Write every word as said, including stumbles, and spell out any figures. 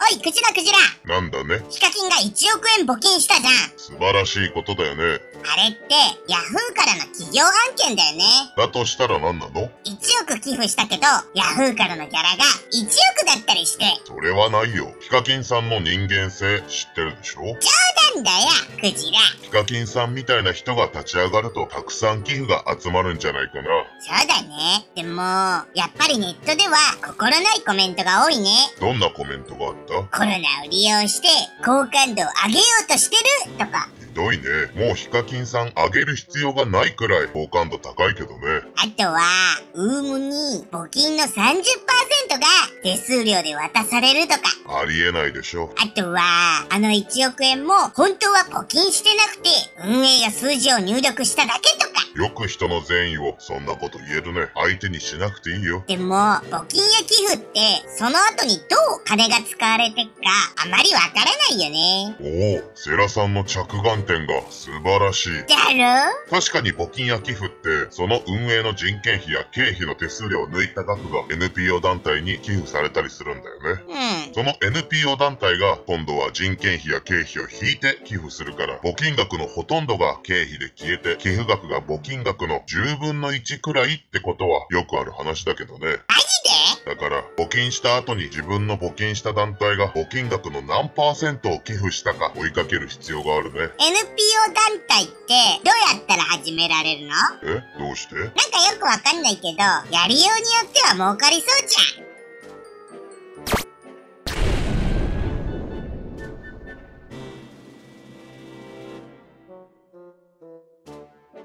い、クジラクジラ。 なんだね。 ヒカキンがいちおくえん募金したじゃん。 素晴らしいことだよね。 あれって、ヤフーからの企業案件だよね。 だとしたら何なの？ いちおく寄付したけど、ヤフーからのギャラがいちおくだったりして。 それはないよ。ヒカキンさんの人間性知ってるでしょ？ 冗談だよ、クジラ。 ヒカキンさんみたいな人が立ち上がるとたくさん寄付が集まるんじゃないかな。 そうだね。でも、やっぱりネットでは心ないコメントが多いね。 どんなコメントがあった？ コロナを利用して好感度を上げようとしてるとか。 ひどいね。もうヒカキンさん上げる必要がないくらい好感度高いけどね。 あとは、ウームに募金の さんじゅっパーセント が手数料で渡されるとか。 ありえないでしょ。 あとは、あのいちおくえんも本当は募金してなくて、運営が数字を入力しただけとか。 よく人の善意をそんなこと言えるね。相手にしなくていいよ。 でも、募金や寄付って、その後にどう金が使われてっか、あまりわからないよね。 おお、セラさんの着眼点が素晴らしい。 だろ？ 確かに募金や寄付って、その運営の人件費や経費の手数料を抜いた額が エヌピーオー 団体に寄付されたりするんだよね。 うん。 その エヌピーオー 団体が今度は人件費や経費を引いて寄付するから、募金額のほとんどが経費で消えて、寄付額が募金額のじゅうぶんのいちくらいってことはよくある話だけどね。 マジで？ だから、募金した後に自分の募金した団体が募金額の何パーセントを寄付したか追いかける必要があるね。 エヌピーオー 団体ってどうやったら始められるの？ え？どうして？ なんかよくわかんないけど、やりようによっては儲かりそうじゃん。